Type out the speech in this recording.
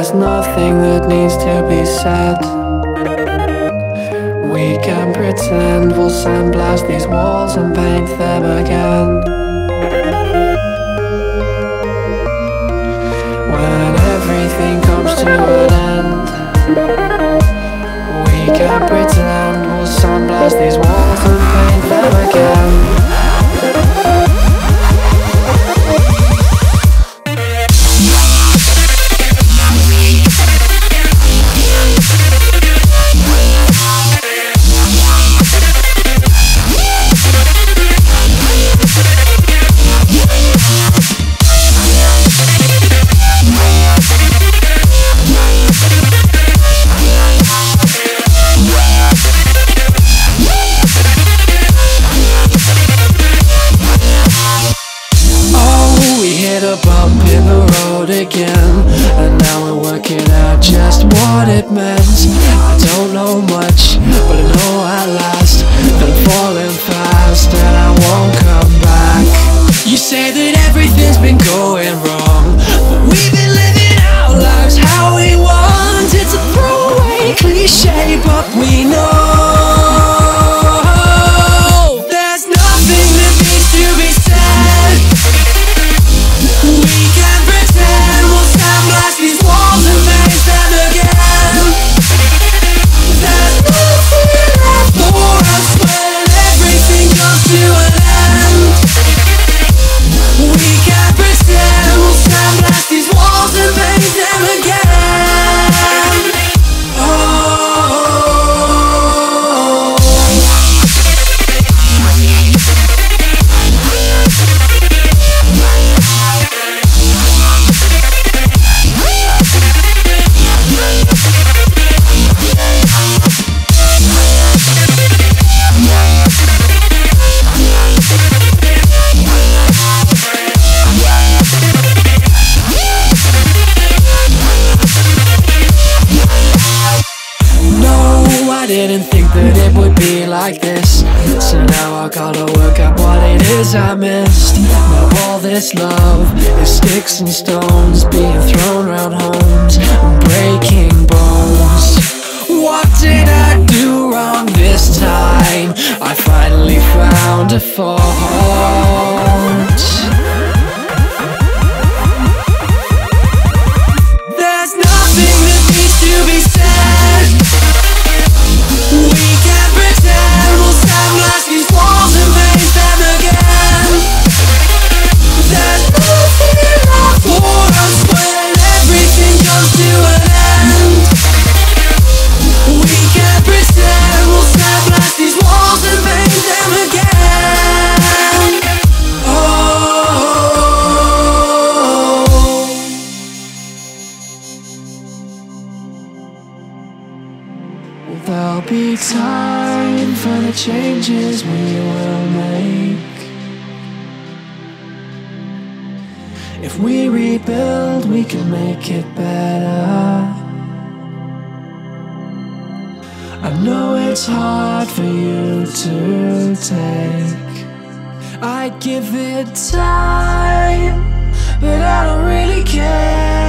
There's nothing that needs to be said. We can pretend we'll sandblast these walls and paint them again. When everything comes to an end, we can pretend we'll sandblast these walls and paint them again. Again, and now we're working out just what it meant. I don't know much, but I know at last that I'm falling fast and I won't come back. You say that everything's been going wrong, but we've been living our lives how we want. It's a throwaway cliche, but we know there's nothing that needs to be said. We can pretend we'll sandblast these walls and paint them again. There's nothing left for us when everything comes to an end. We can pretend we'll sandblast these walls and paint them again. I didn't think that it would be like this, so now I gotta work out what it is I missed. Now all this love is sticks and stones being thrown around homes and breaking bones. What did I do wrong this time? I finally found a fault. There's nothing that needs to be said. We can pretend we'll sandblast these walls and paint them again. There's nothing left for us when everything comes to an end. We can pretend we'll sandblast these walls and paint them again. There'll be time for the changes we will make. If we rebuild, we can make it better. I know it's hard for you to take. I'd give it time, but I don't really care.